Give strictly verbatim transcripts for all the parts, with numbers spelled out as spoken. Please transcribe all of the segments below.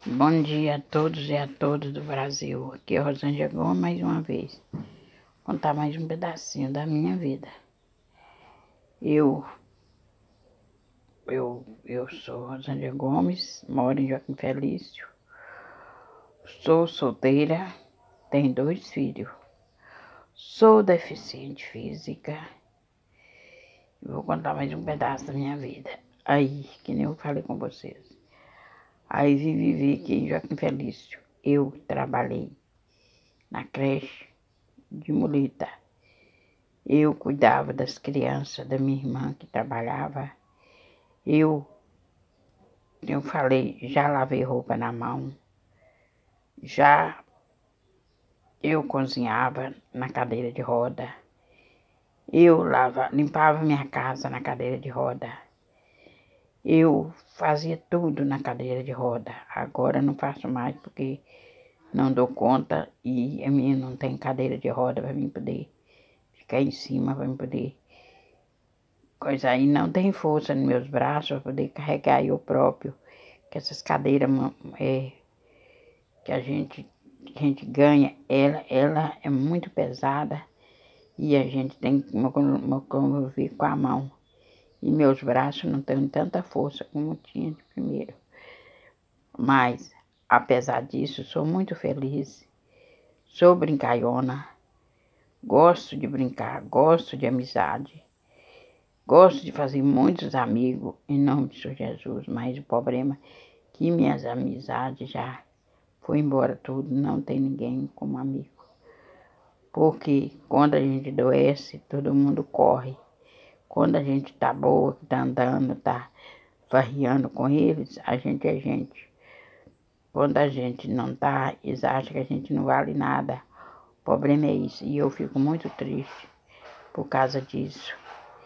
Bom dia a todos e a todas do Brasil. Aqui é Rosângela Gomes mais uma vez. Vou contar mais um pedacinho da minha vida. Eu, eu, eu sou Rosângela Gomes, moro em Joaquim Felício. Sou solteira, tenho dois filhos. Sou deficiente física. Vou contar mais um pedaço da minha vida. Aí, que nem eu falei com vocês. Aí vivi aqui em Joaquim Felício. Eu trabalhei na creche de muleta. Eu cuidava das crianças da minha irmã que trabalhava. Eu, eu falei, já lavei roupa na mão. Já eu cozinhava na cadeira de roda. Eu lava, limpava minha casa na cadeira de roda. Eu fazia tudo na cadeira de roda. Agora não faço mais porque não dou conta e a minha não tem cadeira de roda para mim poder ficar em cima, para mim poder coisa aí. Não tem força nos meus braços para poder carregar eu próprio. Que essas cadeiras é, que a gente, que a gente ganha, ela, ela é muito pesada e a gente tem que conviver com a mão. E meus braços não têm tanta força como tinha de primeiro. Mas, apesar disso, sou muito feliz. Sou brincalhona. Gosto de brincar, gosto de amizade. Gosto de fazer muitos amigos em nome de Senhor Jesus. Mas o problema é que minhas amizades já foi embora tudo, não tem ninguém como amigo. Porque quando a gente adoece, todo mundo corre. Quando a gente tá boa, que tá andando, tá farreando com eles, a gente é gente. Quando a gente não tá, eles acham que a gente não vale nada. O problema é isso. E eu fico muito triste por causa disso.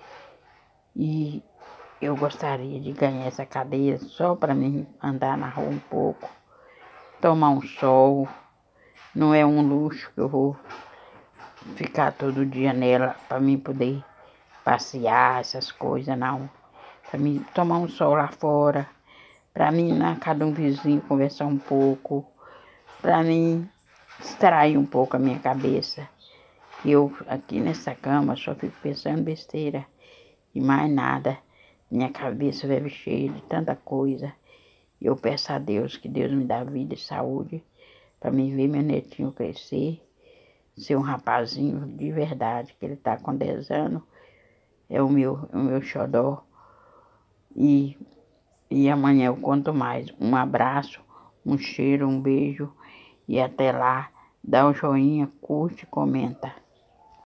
E eu gostaria de ganhar essa cadeira só para mim andar na rua um pouco, tomar um sol. Não é um luxo que eu vou ficar todo dia nela para mim poder passear, essas coisas, não. Para mim tomar um sol lá fora, para mim na casa de um vizinho conversar um pouco, para mim distrair um pouco a minha cabeça. Eu aqui nessa cama só fico pensando besteira e mais nada. Minha cabeça vive cheia de tanta coisa. Eu peço a Deus que Deus me dá vida e saúde para mim ver meu netinho crescer, ser um rapazinho de verdade, que ele está com dez anos, é o meu, o meu xodó. E, e amanhã eu conto mais. Um abraço, um cheiro, um beijo e até lá. Dá um joinha, curte e comenta.